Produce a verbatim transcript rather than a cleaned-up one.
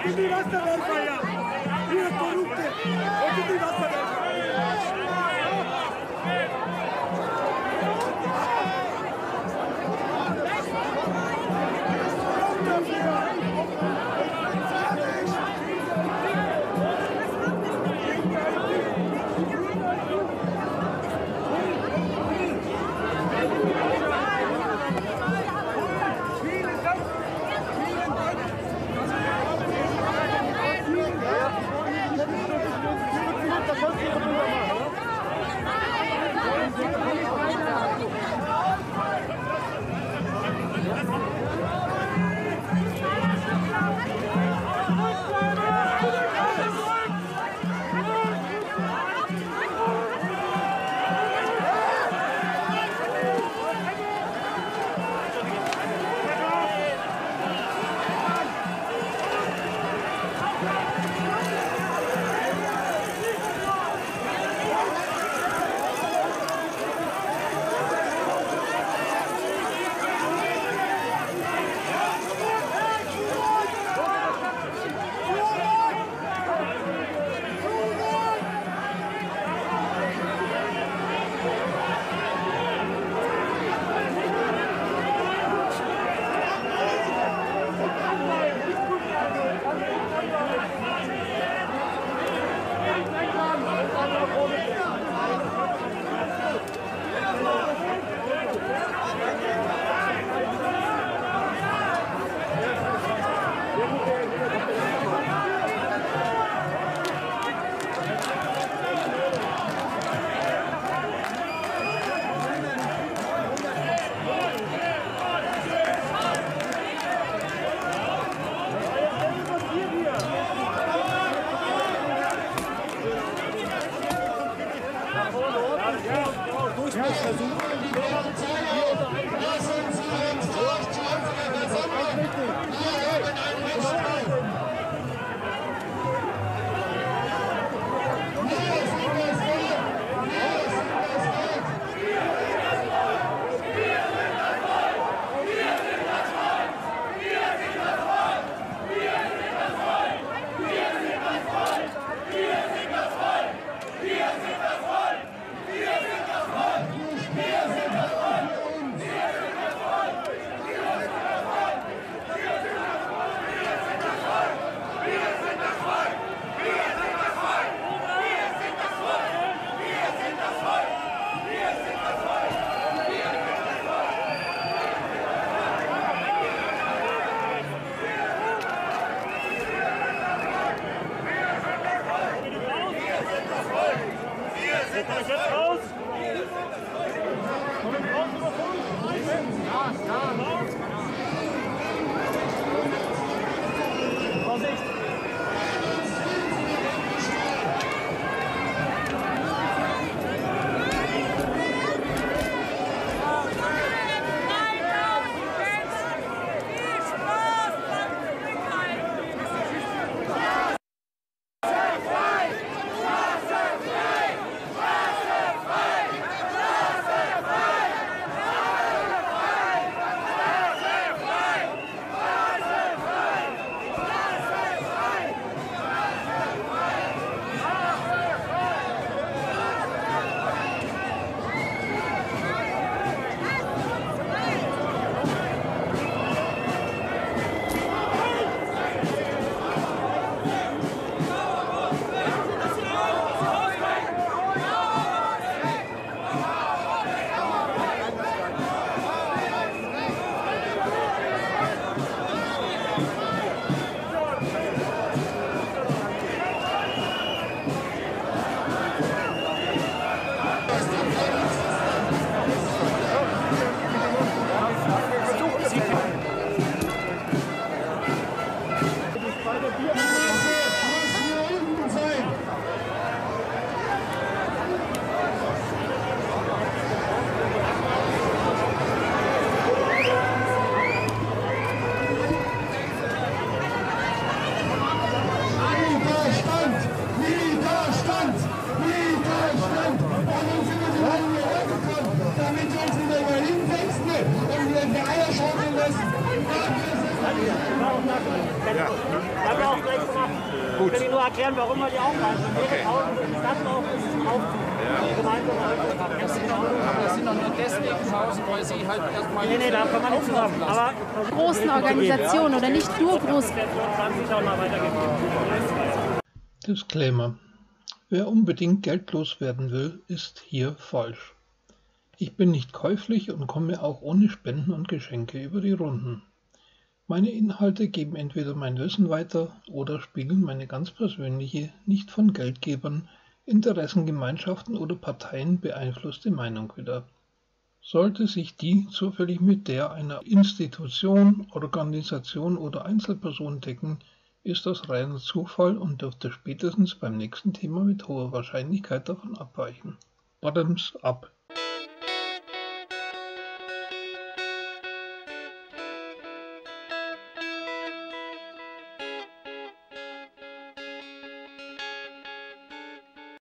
die Wasserwerfer, ja! Ihr Korrupte! Und die Wasserwerfer! Damit wir uns wieder mal hinsetzen und wir Eier schaukeln lassen. Ja. Haben wir auch gleich gemacht. Ich kann Ihnen nur erklären, warum wir die aufhalten. Mehrere tausend im Stadtlauf ist es ein Aufzug. Aber das sind doch nur deswegen tausend, weil sie halt erstmal. Nee, nee, da kommen wir nicht zusammen. Aber großen Organisationen oder nicht nur groß. Disclaimer: Wer unbedingt Geld loswerden will, ist hier falsch. Ich bin nicht käuflich und komme auch ohne Spenden und Geschenke über die Runden. Meine Inhalte geben entweder mein Wissen weiter oder spiegeln meine ganz persönliche, nicht von Geldgebern, Interessengemeinschaften oder Parteien beeinflusste Meinung wider. Sollte sich die zufällig mit der einer Institution, Organisation oder Einzelperson decken, ist das reiner Zufall und dürfte spätestens beim nächsten Thema mit hoher Wahrscheinlichkeit davon abweichen. Bottoms up.